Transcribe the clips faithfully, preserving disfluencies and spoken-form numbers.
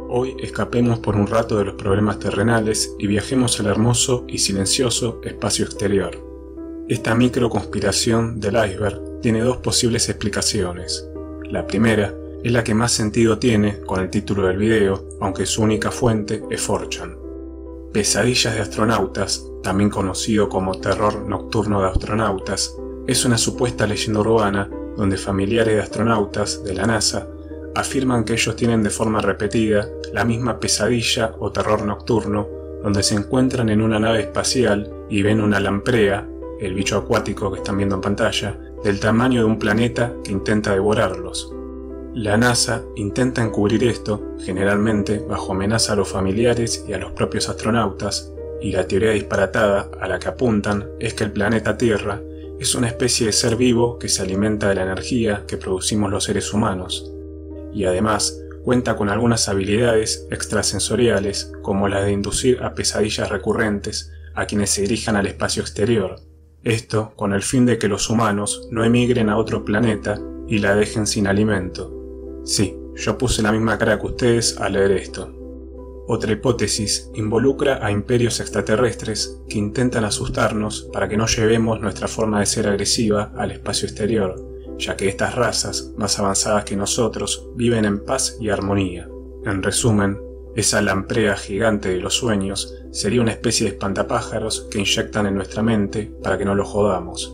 Hoy escapemos por un rato de los problemas terrenales y viajemos al hermoso y silencioso espacio exterior. Esta microconspiración del iceberg tiene dos posibles explicaciones. La primera es la que más sentido tiene con el título del video, aunque su única fuente es cuatro chan. Pesadillas de astronautas, también conocido como terror nocturno de astronautas, es una supuesta leyenda urbana donde familiares de astronautas de la NASA afirman que ellos tienen de forma repetida la misma pesadilla o terror nocturno, donde se encuentran en una nave espacial y ven una lamprea, el bicho acuático que están viendo en pantalla, del tamaño de un planeta que intenta devorarlos. La NASA intenta encubrir esto, generalmente bajo amenaza a los familiares y a los propios astronautas, y la teoría disparatada a la que apuntan es que el planeta Tierra es una especie de ser vivo que se alimenta de la energía que producimos los seres humanos, y además cuenta con algunas habilidades extrasensoriales como la de inducir a pesadillas recurrentes a quienes se dirijan al espacio exterior, esto con el fin de que los humanos no emigren a otro planeta y la dejen sin alimento. Sí, yo puse la misma cara que ustedes al leer esto. Otra hipótesis involucra a imperios extraterrestres que intentan asustarnos para que no llevemos nuestra forma de ser agresiva al espacio exterior, ya que estas razas, más avanzadas que nosotros, viven en paz y armonía. En resumen, esa lamprea gigante de los sueños sería una especie de espantapájaros que inyectan en nuestra mente para que no lo jodamos.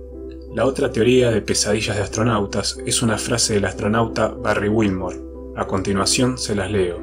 La otra teoría de pesadillas de astronautas es una frase del astronauta Barry Wilmore. A continuación se las leo.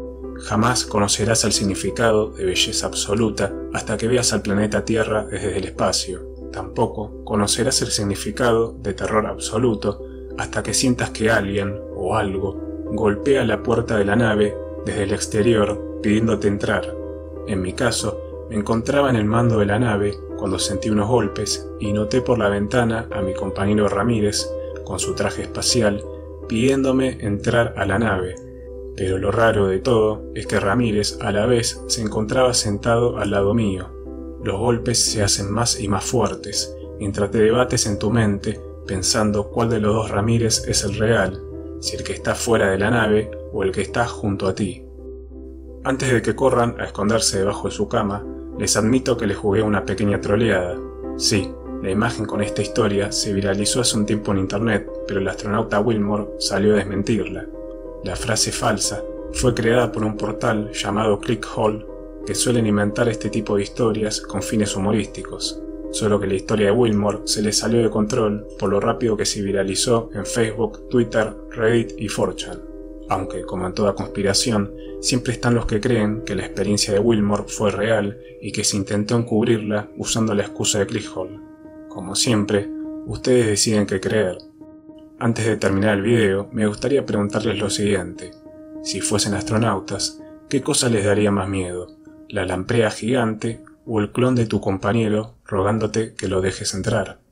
Jamás conocerás el significado de belleza absoluta hasta que veas al planeta Tierra desde el espacio. Tampoco conocerás el significado de terror absoluto hasta que sientas que alguien o algo golpea la puerta de la nave desde el exterior pidiéndote entrar. En mi caso, me encontraba en el mando de la nave cuando sentí unos golpes y noté por la ventana a mi compañero Ramírez con su traje espacial pidiéndome entrar a la nave. Pero lo raro de todo es que Ramírez a la vez se encontraba sentado al lado mío. Los golpes se hacen más y más fuertes, mientras te debates en tu mente pensando cuál de los dos Ramírez es el real, si el que está fuera de la nave o el que está junto a ti. Antes de que corran a esconderse debajo de su cama, les admito que les jugué una pequeña troleada. Sí, la imagen con esta historia se viralizó hace un tiempo en internet, pero el astronauta Wilmore salió a desmentirla. La frase falsa fue creada por un portal llamado ClickHole, que suelen inventar este tipo de historias con fines humorísticos, solo que la historia de Wilmore se le salió de control por lo rápido que se viralizó en Facebook, Twitter, Reddit y cuatro chan. Aunque, como en toda conspiración, siempre están los que creen que la experiencia de Wilmore fue real y que se intentó encubrirla usando la excusa de ClickHole. Como siempre, ustedes deciden qué creer. Antes de terminar el video, me gustaría preguntarles lo siguiente. Si fuesen astronautas, ¿qué cosa les daría más miedo? ¿La lamprea gigante o el clon de tu compañero rogándote que lo dejes entrar?